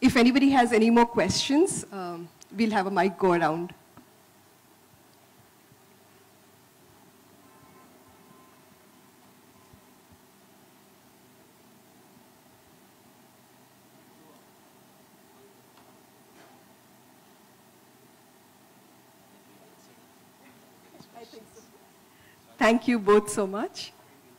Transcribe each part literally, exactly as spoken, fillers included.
If anybody has any more questions, um, we'll have a mic go around. Thank you both so much.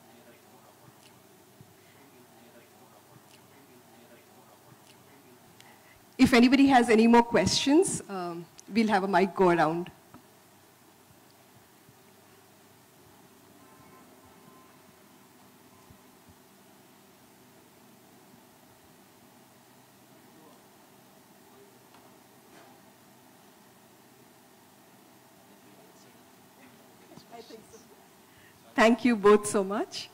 If anybody has any more questions, um, we'll have a mic go around. Thank you both so much.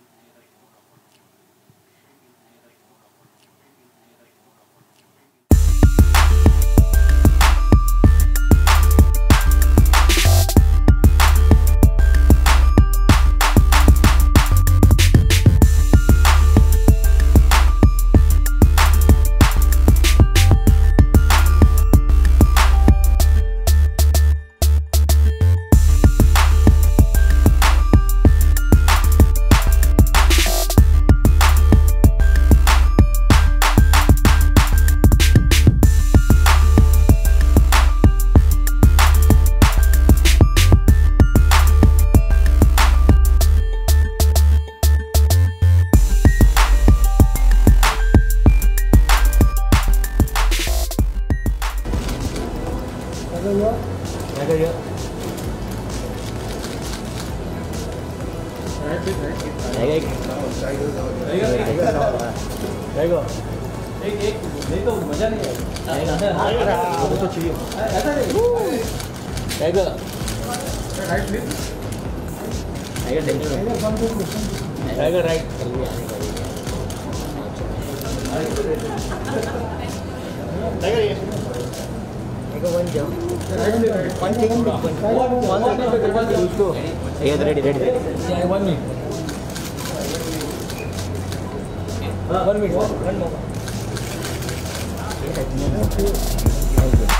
Yeah, ready, ready. Yeah, one minute. Uh, one minute. One more.